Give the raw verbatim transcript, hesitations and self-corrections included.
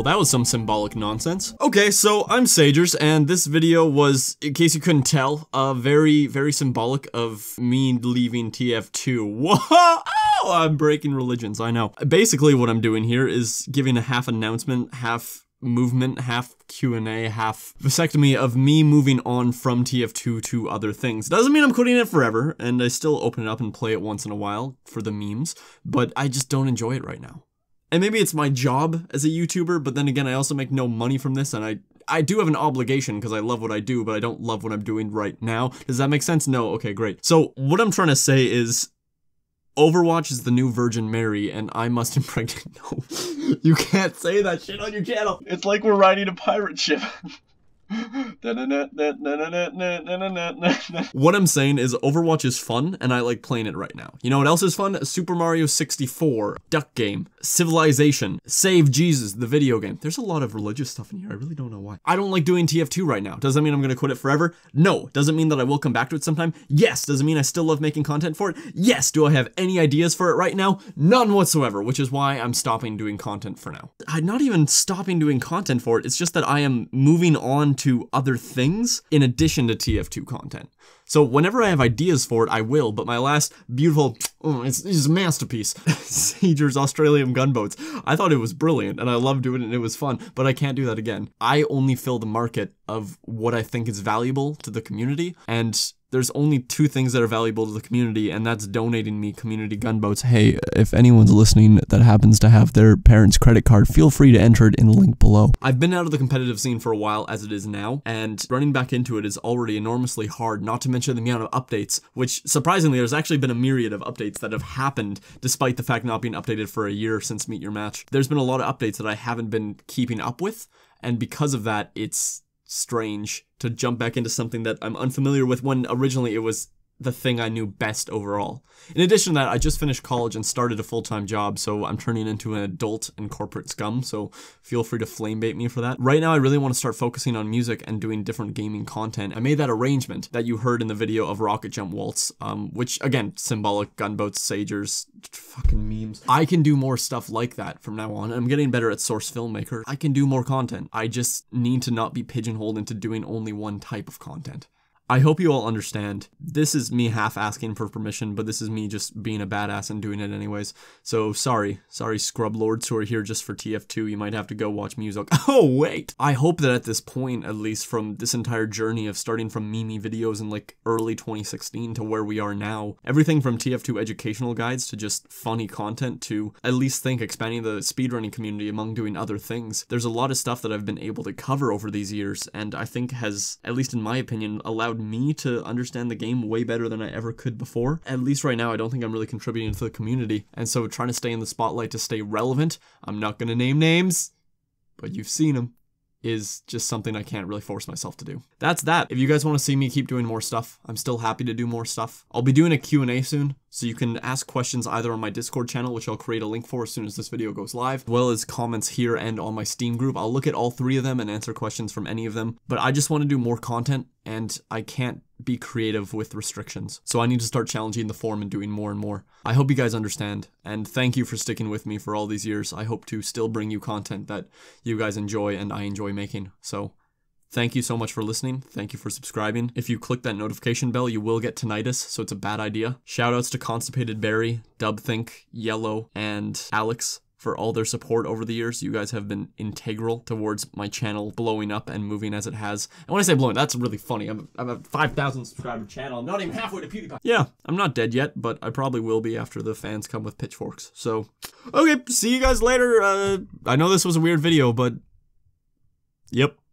that was some symbolic nonsense. Okay, so I'm Sagerz, and this video was, in case you couldn't tell, uh, very, very symbolic of me leaving T F two. Whoa! I'm breaking religions, I know. Basically, what I'm doing here is giving a half announcement, half movement, half Q and A, half vasectomy of me moving on from T F two to other things. Doesn't mean I'm quitting it forever, and I still open it up and play it once in a while for the memes, but I just don't enjoy it right now. And maybe it's my job as a YouTuber, but then again, I also make no money from this, and I I do have an obligation because I love what I do, but I don't love what I'm doing right now. Does that make sense? No? Okay, great. So what I'm trying to say is, Overwatch is the new Virgin Mary, and I must impregnate. No, you can't say that shit on your channel. It's like we're riding a pirate ship. What I'm saying is Overwatch is fun, and I like playing it right now. You know what else is fun? Super Mario sixty-four, Duck Game, Civilization, Save Jesus, the video game. There's a lot of religious stuff in here. I really don't know why. I don't like doing T F two right now. Does that mean I'm gonna quit it forever? No. Does it mean that I will come back to it sometime? Yes. Does it mean I still love making content for it? Yes. Do I have any ideas for it right now? None whatsoever, which is why I'm stopping doing content for now. I'm not even stopping doing content for it. It's just that I am moving on to other things in addition to T F two content. So whenever I have ideas for it, I will, but my last beautiful, oh, it's, it's a masterpiece, Sagerz Australian Gunboats, I thought it was brilliant, and I loved doing it, and it was fun, but I can't do that again. I only fill the market of what I think is valuable to the community, and there's only two things that are valuable to the community, and that's donating me community gunboats. Hey, if anyone's listening that happens to have their parents' credit card, feel free to enter it in the link below. I've been out of the competitive scene for a while as it is now, and running back into it is already enormously hard, not to mention the amount of updates, which surprisingly there's actually been a myriad of updates that have happened despite the fact not being updated for a year since Meet Your Match. There's been a lot of updates that I haven't been keeping up with, and because of that, it's strange to jump back into something that I'm unfamiliar with when originally it was the thing I knew best overall. In addition to that, I just finished college and started a full-time job, so I'm turning into an adult in corporate scum, so feel free to flame bait me for that. Right now, I really want to start focusing on music and doing different gaming content. I made that arrangement that you heard in the video of Rocket Jump Waltz, um, which, again, symbolic, gunboats, Sagerz, fucking memes. I can do more stuff like that from now on. I'm getting better at source filmmaker. I can do more content. I just need to not be pigeonholed into doing only one type of content. I hope you all understand. This is me half asking for permission, but this is me just being a badass and doing it anyways. So sorry, sorry scrub lords who are here just for T F two, you might have to go watch music. Oh wait! I hope that at this point, at least from this entire journey of starting from meme videos in like early twenty sixteen to where we are now, everything from T F two educational guides to just funny content to at least think expanding the speedrunning community among doing other things. There's a lot of stuff that I've been able to cover over these years, and I think has, at least in my opinion, allowed me to understand the game way better than I ever could before. At least right now, I don't think I'm really contributing to the community, and so trying to stay in the spotlight to stay relevant, I'm not gonna name names, but you've seen them, is just something I can't really force myself to do. That's that. If you guys want to see me keep doing more stuff, I'm still happy to do more stuff. I'll be doing a Q and A soon, so you can ask questions either on my Discord channel, which I'll create a link for as soon as this video goes live, as well as comments here and on my Steam group. I'll look at all three of them and answer questions from any of them, but I just want to do more content, and I can't be creative with restrictions. So I need to start challenging the form and doing more and more. I hope you guys understand, and thank you for sticking with me for all these years. I hope to still bring you content that you guys enjoy and I enjoy making. So thank you so much for listening. Thank you for subscribing. If you click that notification bell, you will get tinnitus, so it's a bad idea. Shoutouts to Constipated Berry, Dubthink, Yellow, and Alex for all their support over the years. You guys have been integral towards my channel blowing up and moving as it has. And when I say blowing, that's really funny. I'm, I'm a five thousand subscriber channel. I'm not even halfway to PewDiePie. Yeah, I'm not dead yet, but I probably will be after the fans come with pitchforks. So, okay, see you guys later. Uh, I know this was a weird video, but yep.